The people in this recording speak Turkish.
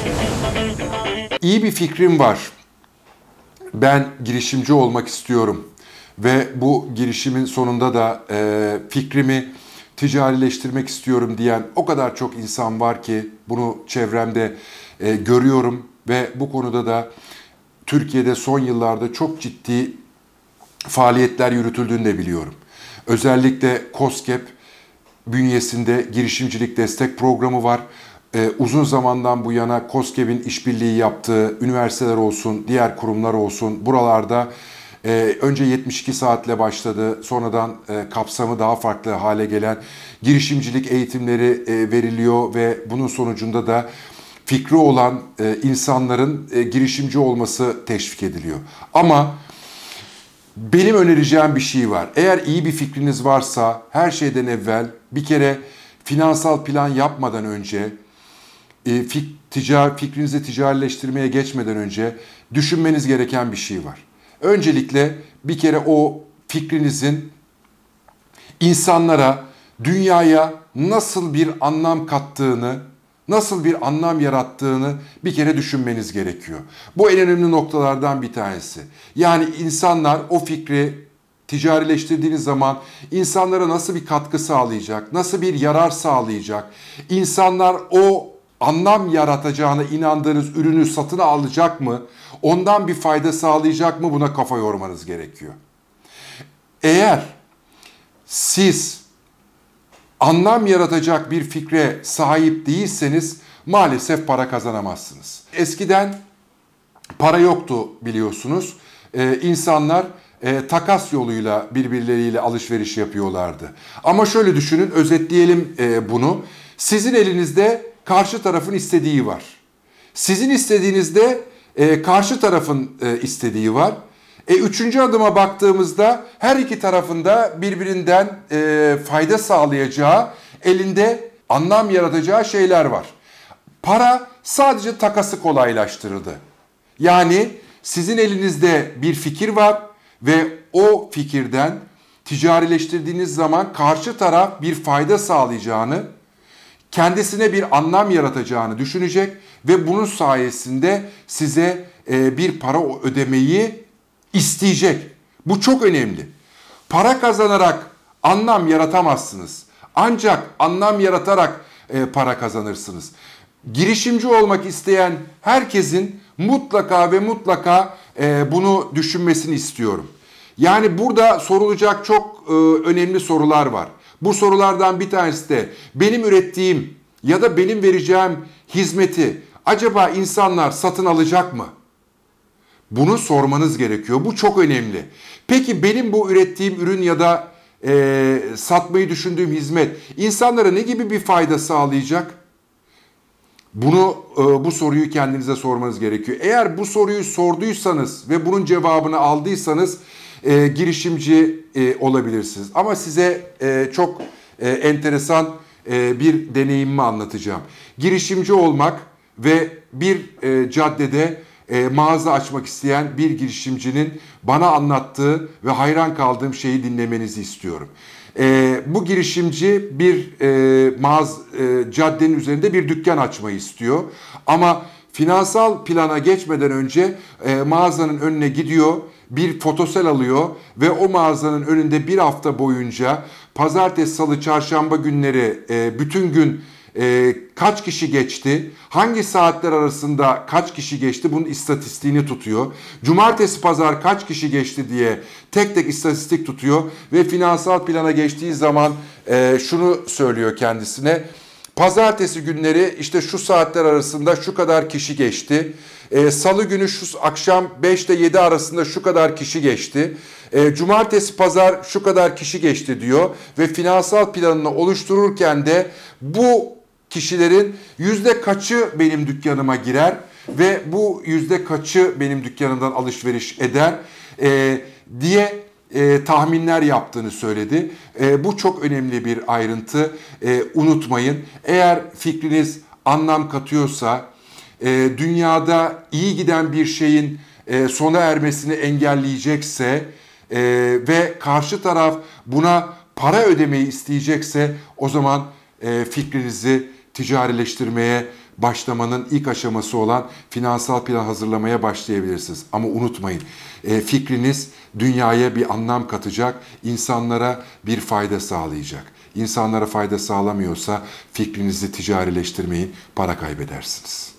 İyi bir fikrim var. Ben girişimci olmak istiyorum ve bu girişimin sonunda da fikrimi ticarileştirmek istiyorum diyen o kadar çok insan var ki bunu çevremde görüyorum ve bu konuda da Türkiye'de son yıllarda çok ciddi faaliyetler yürütüldüğünü de biliyorum. Özellikle KOSGEB bünyesinde girişimcilik destek programı var. Uzun zamandan bu yana KOSGEB'in işbirliği yaptığı üniversiteler olsun, diğer kurumlar olsun buralarda önce 72 saatle başladı. Sonradan kapsamı daha farklı hale gelen girişimcilik eğitimleri veriliyor ve bunun sonucunda da fikri olan insanların girişimci olması teşvik ediliyor. Ama benim önereceğim bir şey var. Eğer iyi bir fikriniz varsa her şeyden evvel bir kere finansal plan yapmadan önce, fikrinizi ticarileştirmeye geçmeden önce düşünmeniz gereken bir şey var. Öncelikle bir kere o fikrinizin insanlara, dünyaya nasıl bir anlam kattığını, nasıl bir anlam yarattığını bir kere düşünmeniz gerekiyor. Bu en önemli noktalardan bir tanesi. Yani insanlar o fikri ticarileştirdiğiniz zaman insanlara nasıl bir katkı sağlayacak, nasıl bir yarar sağlayacak, insanlar o anlam yaratacağına inandığınız ürünü satın alacak mı, ondan bir fayda sağlayacak mı, buna kafa yormanız gerekiyor. Eğer siz anlam yaratacak bir fikre sahip değilseniz maalesef para kazanamazsınız. Eskiden para yoktu biliyorsunuz. İnsanlar takas yoluyla birbirleriyle alışveriş yapıyorlardı. Ama şöyle düşünün, özetleyelim bunu. Sizin elinizde karşı tarafın istediği var. Sizin istediğinizde karşı tarafın istediği var. Üçüncü adıma baktığımızda her iki tarafında birbirinden fayda sağlayacağı, elinde anlam yaratacağı şeyler var. Para sadece takası kolaylaştırıldı. Yani sizin elinizde bir fikir var ve o fikirden ticarileştirdiğiniz zaman karşı taraf bir fayda sağlayacağını, kendisine bir anlam yaratacağını düşünecek ve bunun sayesinde size bir para ödemeyi isteyecek. Bu çok önemli. Para kazanarak anlam yaratamazsınız. Ancak anlam yaratarak para kazanırsınız. Girişimci olmak isteyen herkesin mutlaka ve mutlaka bunu düşünmesini istiyorum. Yani burada sorulacak çok önemli sorular var. Bu sorulardan bir tanesi de benim ürettiğim ya da benim vereceğim hizmeti acaba insanlar satın alacak mı? Bunu sormanız gerekiyor. Bu çok önemli. Peki benim bu ürettiğim ürün ya da satmayı düşündüğüm hizmet insanlara ne gibi bir fayda sağlayacak? Bu soruyu kendinize sormanız gerekiyor. Eğer bu soruyu sorduysanız ve bunun cevabını aldıysanız girişimci olabilirsiniz. Ama size çok enteresan bir deneyimimi anlatacağım. Girişimci olmak ve bir caddede mağaza açmak isteyen bir girişimcinin bana anlattığı ve hayran kaldığım şeyi dinlemenizi istiyorum. Bu girişimci bir caddenin üzerinde bir dükkan açmayı istiyor. Ama finansal plana geçmeden önce mağazanın önüne gidiyor, bir fotosel alıyor ve o mağazanın önünde bir hafta boyunca pazartesi, salı, çarşamba günleri bütün gün kaç kişi geçti, hangi saatler arasında kaç kişi geçti bunun istatistiğini tutuyor. Cumartesi, pazar kaç kişi geçti diye tek tek istatistik tutuyor ve finansal plana geçtiği zaman şunu söylüyor kendisine. Pazartesi günleri işte şu saatler arasında şu kadar kişi geçti. Salı günü şu akşam 5 ile 7 arasında şu kadar kişi geçti. Cumartesi, pazar şu kadar kişi geçti diyor ve finansal planını oluştururken de bu kişilerin yüzde kaçı benim dükkanıma girer ve bu yüzde kaçı benim dükkanımdan alışveriş eder diye tahminler yaptığını söyledi. Bu çok önemli bir ayrıntı. Unutmayın. Eğer fikriniz anlam katıyorsa, dünyada iyi giden bir şeyin sona ermesini engelleyecekse ve karşı taraf buna para ödemeyi isteyecekse o zaman fikrinizi ticarileştirmeye başlamanın ilk aşaması olan finansal plan hazırlamaya başlayabilirsiniz. Ama unutmayın, fikriniz dünyaya bir anlam katacak, insanlara bir fayda sağlayacak. İnsanlara fayda sağlamıyorsa fikrinizi ticarileştirmeyin, para kaybedersiniz.